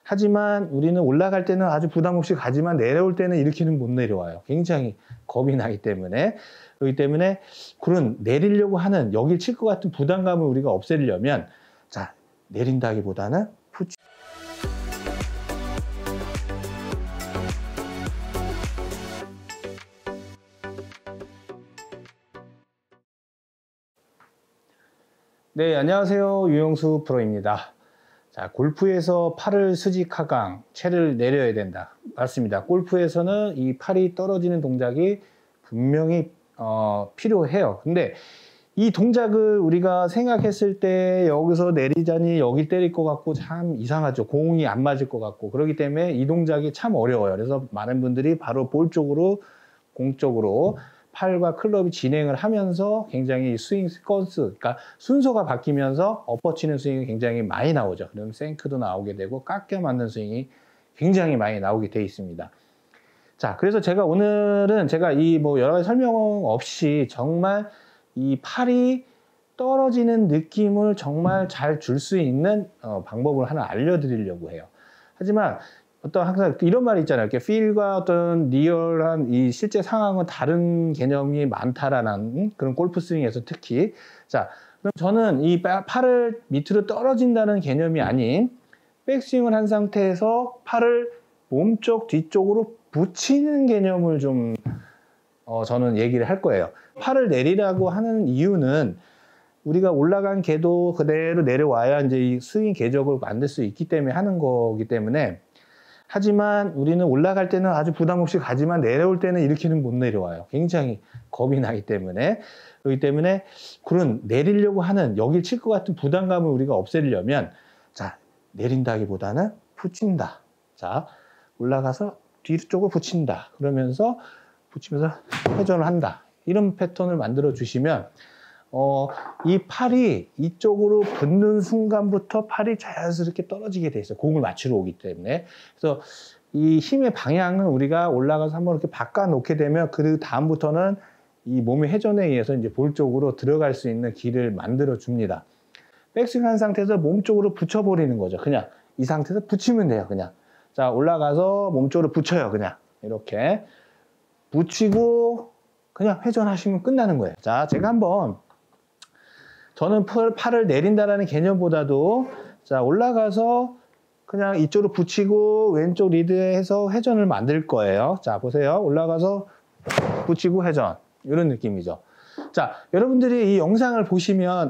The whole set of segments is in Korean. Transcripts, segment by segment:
하지만 우리는 올라갈 때는 아주 부담 없이 가지만 내려올 때는 이렇게는 못 내려와요. 굉장히 겁이 나기 때문에. 그렇기 때문에 그런 내리려고 하는 여길 칠 것 같은 부담감을 우리가 없애려면 자, 내린다기보다는 푸치. 네, 안녕하세요. 유영수 프로입니다. 자, 골프에서 팔을 수직하강, 채를 내려야 된다. 맞습니다. 골프에서는 이 팔이 떨어지는 동작이 분명히 필요해요. 근데 이 동작을 우리가 생각했을 때 여기서 내리자니 여기 때릴 것 같고 참 이상하죠. 공이 안 맞을 것 같고. 그렇기 때문에 이 동작이 참 어려워요. 그래서 많은 분들이 바로 볼 쪽으로, 공 쪽으로 팔과 클럽이 진행을 하면서 굉장히 스윙 시퀀스, 그러니까 순서가 바뀌면서 엎어치는 스윙이 굉장히 많이 나오죠. 그럼 생크도 나오게 되고 깎여 맞는 스윙이 굉장히 많이 나오게 돼 있습니다. 자, 그래서 제가 오늘은 제가 이 뭐 여러 가지 설명 없이 정말 이 팔이 떨어지는 느낌을 정말 잘 줄 수 있는 방법을 하나 알려드리려고 해요. 하지만 어떤 항상 이런 말이 있잖아요. 이렇게 필과 어떤 리얼한 이 실제 상황은 다른 개념이 많다라는 그런 골프 스윙에서 특히. 자, 그럼 저는 이 팔을 밑으로 떨어진다는 개념이 아닌 백스윙을 한 상태에서 팔을 몸쪽 뒤쪽으로 붙이는 개념을 좀 저는 얘기를 할 거예요. 팔을 내리라고 하는 이유는 우리가 올라간 궤도 그대로 내려와야 이제 이 스윙 궤적을 만들 수 있기 때문에 하는 거기 때문에. 하지만 우리는 올라갈 때는 아주 부담 없이 가지만 내려올 때는 이렇게는 못 내려와요. 굉장히 겁이 나기 때문에. 그렇기 때문에 그런 내리려고 하는 여길 칠 것 같은 부담감을 우리가 없애려면 자, 내린다기보다는 붙인다. 자, 올라가서 뒤쪽으로 붙인다. 그러면서 붙이면서 회전을 한다. 이런 패턴을 만들어 주시면 이 팔이 이쪽으로 붙는 순간부터 팔이 자연스럽게 떨어지게 돼 있어요. 공을 맞추러 오기 때문에. 그래서 이 힘의 방향은 우리가 올라가서 한번 이렇게 바꿔 놓게 되면 그 다음부터는 이 몸의 회전에 의해서 이제 볼 쪽으로 들어갈 수 있는 길을 만들어 줍니다. 백스윙 한 상태에서 몸 쪽으로 붙여버리는 거죠. 그냥 이 상태에서 붙이면 돼요. 그냥. 자, 올라가서 몸 쪽으로 붙여요. 그냥. 이렇게. 붙이고 그냥 회전하시면 끝나는 거예요. 자, 제가 한번 저는 팔을 내린다라는 개념보다도 자, 올라가서 그냥 이쪽으로 붙이고 왼쪽 리드해서 회전을 만들 거예요. 자, 보세요. 올라가서 붙이고 회전. 이런 느낌이죠. 자, 여러분들이 이 영상을 보시면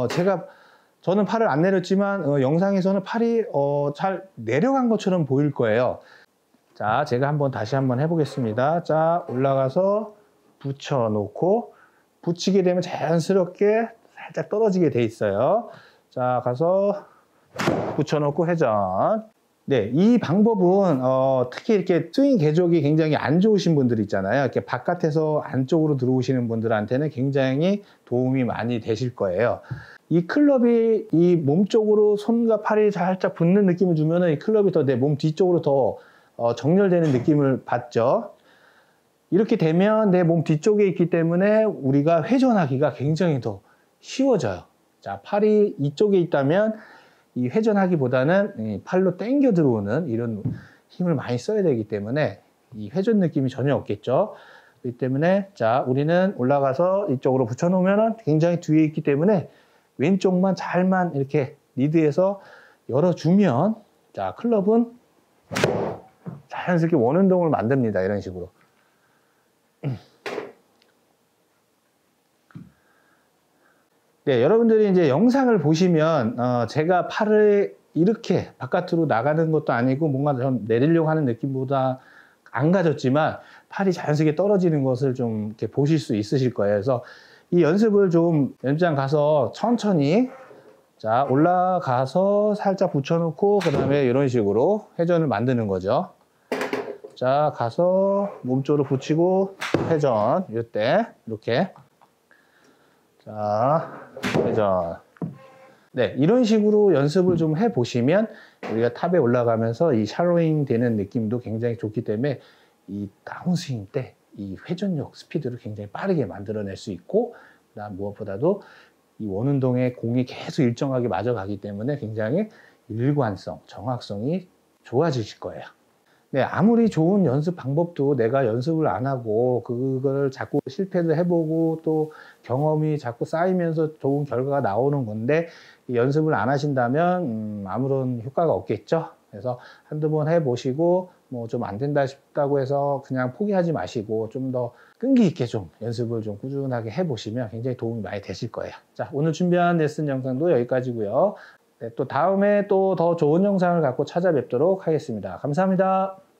저는 팔을 안 내렸지만 영상에서는 팔이 잘 내려간 것처럼 보일 거예요. 자, 제가 다시 한번 해보겠습니다. 자, 올라가서 붙여놓고 붙이게 되면 자연스럽게 살짝 떨어지게 돼 있어요. 자, 가서 붙여놓고 회전. 네, 이 방법은 특히 이렇게 스윙 궤적이 굉장히 안 좋으신 분들 있잖아요. 이렇게 바깥에서 안쪽으로 들어오시는 분들한테는 굉장히 도움이 많이 되실 거예요. 이 클럽이 이 몸 쪽으로 손과 팔이 살짝 붙는 느낌을 주면은 이 클럽이 더 내 몸 뒤쪽으로 더 정렬되는 느낌을 받죠. 이렇게 되면 내 몸 뒤쪽에 있기 때문에 우리가 회전하기가 굉장히 더 쉬워져요. 자, 팔이 이쪽에 있다면 이 회전하기보다는 팔로 당겨 들어오는 이런 힘을 많이 써야 되기 때문에 이 회전 느낌이 전혀 없겠죠. 그렇기 때문에 자, 우리는 올라가서 이쪽으로 붙여놓으면 굉장히 뒤에 있기 때문에 왼쪽만 잘만 이렇게 리드해서 열어주면 자, 클럽은 자연스럽게 원운동을 만듭니다. 이런 식으로. 네, 여러분들이 이제 영상을 보시면 제가 팔을 이렇게 바깥으로 나가는 것도 아니고 뭔가 좀 내리려고 하는 느낌보다 안 가졌지만 팔이 자연스럽게 떨어지는 것을 좀 이렇게 보실 수 있으실 거예요. 그래서 이 연습을 좀 연습장 가서 천천히 자, 올라가서 살짝 붙여놓고 그 다음에 이런 식으로 회전을 만드는 거죠. 자, 가서 몸쪽으로 붙이고 회전. 이때 이렇게 자, 회전. 네, 이런 식으로 연습을 좀 해보시면 우리가 탑에 올라가면서 이 샬로잉 되는 느낌도 굉장히 좋기 때문에 이 다운스윙 때 이 회전력 스피드를 굉장히 빠르게 만들어낼 수 있고 그다음 무엇보다도 이 원운동에 공이 계속 일정하게 맞아가기 때문에 굉장히 일관성, 정확성이 좋아지실 거예요. 네, 아무리 좋은 연습 방법도 내가 연습을 안 하고 그걸 자꾸 실패도 해보고 또 경험이 자꾸 쌓이면서 좋은 결과가 나오는 건데 연습을 안 하신다면 아무런 효과가 없겠죠. 그래서 한두 번 해보시고 뭐 좀 안 된다 싶다고 해서 그냥 포기하지 마시고 좀 더 끈기 있게 좀 연습을 좀 꾸준하게 해보시면 굉장히 도움이 많이 되실 거예요. 자, 오늘 준비한 레슨 영상도 여기까지고요. 네, 또 다음에 또 더 좋은 영상을 갖고 찾아뵙도록 하겠습니다. 감사합니다.